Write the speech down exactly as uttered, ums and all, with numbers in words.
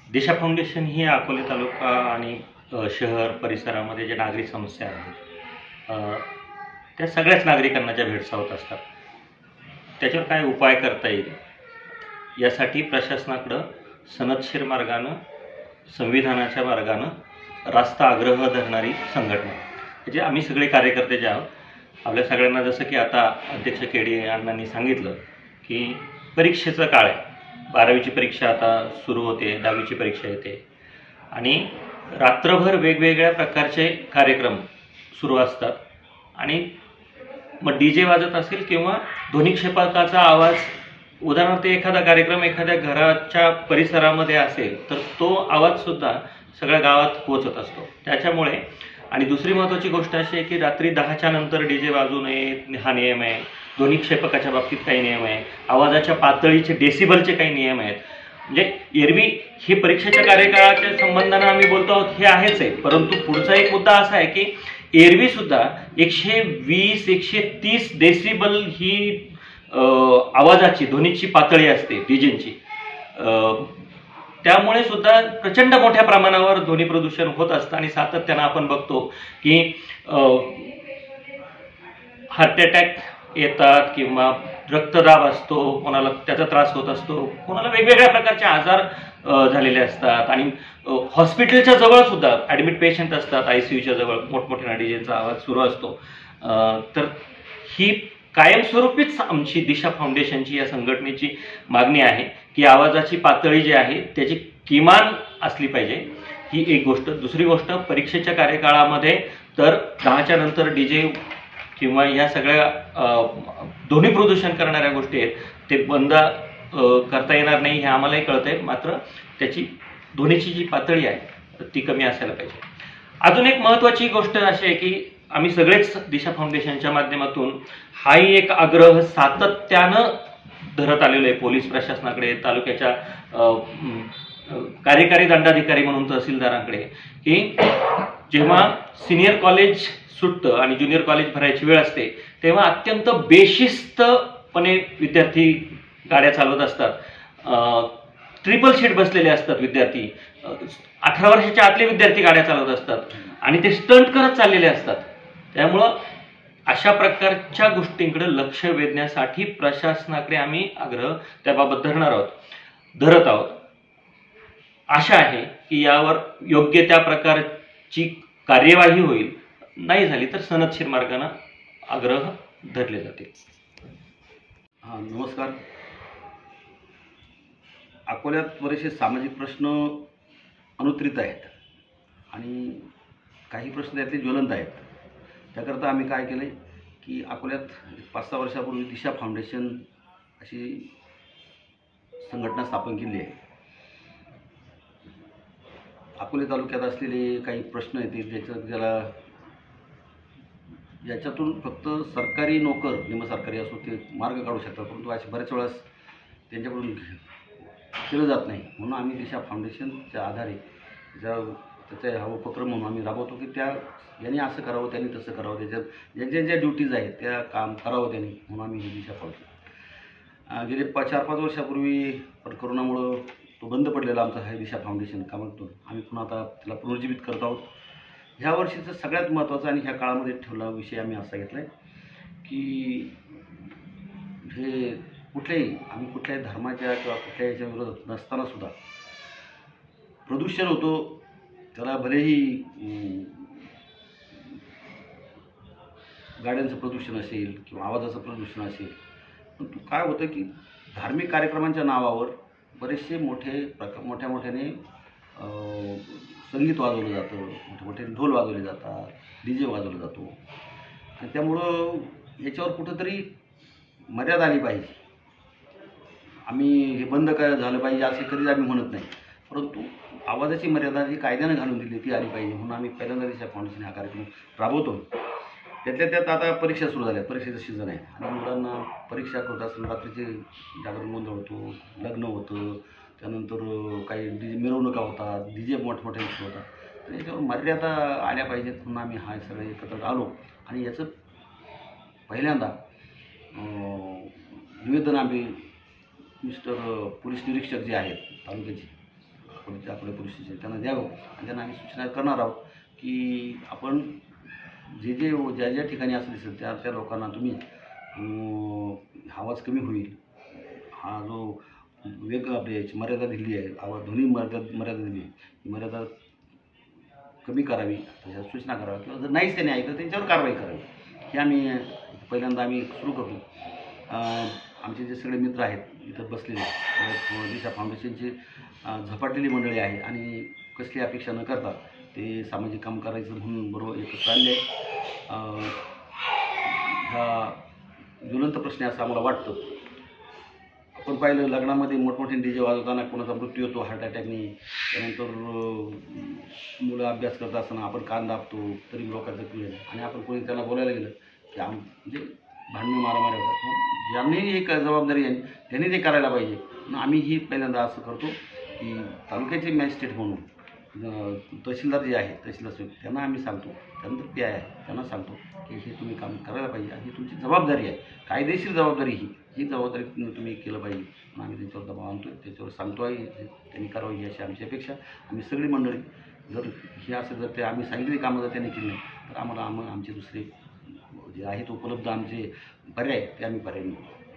दिशा foundation ही अकोले तालुका आणि शहर परिसरामध्ये जे नागरी समस्या आहेत त्या सगळ्याच नागरिकांना ज्या भेडसावत असतात त्याच्यावर काय उपाय करता येईल यासाठी प्रशासनाकडे सनदशीर मार्गाने संविधानाच्या मार्गाने रास्त आग्रह धरणारी संघटना म्हणजे आम्ही सगळे कार्यकर्ते जे आहोत आपल्या सगळ्यांना जसं की आता अध्यक्ष केडी अण्णांनी सांगितलं की परीक्षेचा काळ आहे, बारावीची परीक्षा आता सुरू होते, दहावीची परीक्षा येते आणि रात्रभर वेगवेगळ्या प्रकारचे कार्यक्रम सुरू असतात आणि मग डी जे वाजत असेल किंवा ध्वनिक्षेपकाचा आवाज, उदाहरणार्थ एखादा कार्यक्रम एखाद्या घराच्या परिसरामध्ये असेल तर तो आवाजसुद्धा सगळ्या गावात पोहोचत असतो. त्याच्यामुळे आणि दुसरी महत्त्वाची गोष्ट अशी आहे की रात्री दहाच्या नंतर डी जे वाजू नये हा नियम आहे, ध्वनिक्षेपकाच्या बाबतीत काही नियम आहे, आवाजाच्या पातळीचे डेसिबलचे काही नियम आहेत. म्हणजे एरवी ही परीक्षेच्या कार्यकाळाच्या संबंधानं आम्ही बोलतो आहोत हे आहेच आहे, परंतु पुढचा एक मुद्दा असा आहे की एरवी सुद्धा एकशे वीस एकशे तीस डेसिबल ही आवाजाची ध्वनीची पातळी असते डीजेची. त्यामुळे सुद्धा प्रचंड मोठ्या प्रमाणावर ध्वनी प्रदूषण होत असतं आणि सातत्यानं आपण बघतो की हार्ट अटॅक येतात किंवा रक्तदाब असतो, कोणाला त्याचा त्रास होत असतो, कोणाला वेगवेगळ्या प्रकारचे आजार झालेले असतात आणि हॉस्पिटलच्या जवळ सुद्धा ॲडमिट पेशंट असतात, आय सी यूच्या जवळ मोठमोठ्या डीजेचा आवाज सुरू असतो. तर ही कायमस्वरूपीच आमची दिशा फाउंडेशनची या संघटनेची मागणी आहे की आवाजाची पातळी जी आहे त्याची किमान असली पाहिजे, ही एक गोष्ट. दुसरी गोष्ट, परीक्षेच्या कार्यकाळामध्ये तर दहाच्या नंतर डी जे किंवा या सगळ्या ध्वनी प्रदूषण करणाऱ्या गोष्टी आहेत ते बंद करता येणार नाही हे आम्हालाही कळतंय, मात्र त्याची ध्वनीची जी पातळी आहे ती कमी असायला पाहिजे. अजून एक महत्त्वाची गोष्ट अशी आहे की आम्ही सगळेच दिशा फाउंडेशनच्या माध्यमातून हाही एक आग्रह सातत्यानं धरत आलेलो आहे पोलीस प्रशासनाकडे, तालुक्याच्या कार्यकारी दंडाधिकारी म्हणून तहसीलदारांकडे, की जेव्हा सिनियर कॉलेज सुटतं आणि ज्युनियर कॉलेज भरायची वेळ असते तेव्हा अत्यंत बेशिस्तपणे विद्यार्थी गाड्या चालवत असतात, ट्रिपल सीट बसलेले असतात विद्यार्थी, अठरा वर्षाच्या आतले विद्यार्थी गाड्या चालवत असतात आणि ते स्टंट करत चाललेले असतात. त्यामुळं अशा प्रकारच्या गोष्टींकडे लक्ष वेधण्यासाठी प्रशासनाकडे आम्ही आग्रह त्याबाबत धरणार आहोत धरत आहोत. आशा आहे की यावर योग्य त्या प्रकारची कार्यवाही होईल, नाही झाली तर सनदशीर मार्गाने आग्रह धरले जातील. हां, नमस्कार. अकोल्यात बरेचसे सामाजिक प्रश्न अनुत्रित आहेत आणि काही प्रश्न त्यातले ज्वलंत आहेत. त्याकरता आम्ही काय केलं की अकोल्यात पाच सहा वर्षापूर्वी दिशा फाउंडेशन अशी संघटना स्थापन केली आहे. अकोले तालुक्यात असलेले काही प्रश्न आहेत ज्याच्यात ज्याला याच्यातून फक्त सरकारी नोकर निमसरकारी असो ते मार्ग काढू शकतात, परंतु असे बऱ्याच वेळेस त्यांच्याकडून केलं जात नाही. म्हणून आम्ही दिशा फाउंडेशनच्या आधारे ज्या त्याचा हा उपक्रम म्हणून आम्ही राबवतो की त्या यांनी असं करावं, त्यांनी तसं करावं, त्याच्यात ज्यांच्या ज्या ड्युटीज आहेत त्या काम करावं त्यांनी, म्हणून आम्ही ही दिशा फाउंडेशन गेले पाच चार पाच वर्षापूर्वी पण करोनामुळं तो बंद पडलेला आमचा हा दिशा फाउंडेशन कामातून आम्ही पुन्हा आता त्याला पुनर्जीवित करत आहोत. ह्या वर्षीचं सगळ्यात महत्त्वाचा आणि ह्या काळामध्ये ठेवला विषय आम्ही असा घेतला आहे की हे कुठल्याही आम्ही कुठल्याही धर्माच्या किंवा कुठल्याही याच्या विरोधात नसतानासुद्धा प्रदूषण होतो, त्याला भलेही गाड्यांचं प्रदूषण असेल किंवा आवाजाचं प्रदूषण असेल, परंतु काय होतं की धार्मिक कार्यक्रमांच्या नावावर बरेचसे मोठे प्रकार मोठ्या मोठ्याने संगीत वाजवलं जातं, मोठे मोठे ढोल वाजवले जातात, डी जे वाजवला जातो आणि त्यामुळं याच्यावर कुठंतरी मर्यादा आली पाहिजे. आम्ही हे बंद काय झालं पाहिजे असे कधीच आम्ही म्हणत नाही, परंतु आवाजाची मर्यादा जी कायद्यानं घालून दिली ती आली पाहिजे, म्हणून आम्ही पहिल्यांदा दिशा फाउंडेशन हा कार्यक्रम राबवतो. त्यातल्या त्यात आता परीक्षा सुरू झाल्या, परीक्षेचं सीझन आहे आणि मुलांना परीक्षा करत असताना रात्रीचे जागरण गोंधळ होतो, लग्न होतं, त्यानंतर काही डी जे मिरवणुका होतात, डी जे मोठमोठे होतात. तर याच्यावर मर्यादा आल्या पाहिजेत म्हणून आम्ही हा सगळे एकत्र आलो आणि याचं पहिल्यांदा निवेदन आम्ही मिस्टर पोलीस निरीक्षक जे आहेत तालुक्याचे पोलीस आपल्या पोलीस स्टेशन त्यांना द्यावं आणि त्यांना आम्ही सूचना करणार आहोत की आपण जे जे ज्या ज्या ठिकाणी असं दिसेल त्या त्या लोकांना तुम्ही अं, आवाज कमी होईल, हा जो वेग आपली याची मर्यादा दिली आहे, आवाज ध्वनी मर्यादा मर्यादा दिली आहे, ही मर्यादा कमी करावी, त्याच्या सूचना कराव्या किंवा जर नाहीच त्यांनी ऐकलं त्यांच्यावर कारवाई करावी. हे आम्ही पहिल्यांदा आम्ही सुरू करतो. अं, आमचे जे सगळे मित्र आहेत इथं बसलेले परत दिशा फाउंडेशनची अं, झपाटलेली मंडळी आहे आणि कसली अपेक्षा न करता ते सामाजिक काम करायचं म्हणून बरोबर एकत्र आले आहे. अं, हा ज्वलंत प्रश्न आहे असं आम्हाला वाटतं. आपण पाहिलं लग्नामध्ये मोठमोठे डी जे वाजवताना कोणाचा मृत्यू होतो हार्ट अटॅकने, त्यानंतर अं, मुलं अभ्यास करत असताना आपण कान दाबतो तरी लोकांचं क्लिअर आणि आपण कोणी त्याला बोलायला गेलं की आम म्हणजे भांडणं मारामारी होतात. मग ज्यांनी एक जबाबदारी आहे त्यांनी ते करायला पाहिजे. मग आम्ही ही पहिल्यांदा असं करतो की तालुक्याचे मॅजिस्ट्रेट म्हणून अं, तहसीलदार जे आहे तहसीलदार साहेब त्यांना आम्ही सांगतो, त्यानंतर पी आय आहे त्यांना सांगतो की हे तुम्ही काम करायला पाहिजे आणि ही तुमची जबाबदारी आहे, कायदेशीर जबाबदारी ही ही जबाबदारी तुम्ही तुम्ही केलं पाहिजे. म्हणून आम्ही त्याच्यावर दबाव आणतो, त्याच्यावर सांगतो आहे त्यांनी करावी ही अशी आमची अपेक्षा. आम्ही सगळी मंडळी जर हे असं जर ते आम्ही सांगितलेली कामं जर त्यांनी केली नाही तर आम्हाला आम आमचे दुसरे जे आहेत उपलब्ध आमचे पर्याय ते आम्ही पर्याय निवडू.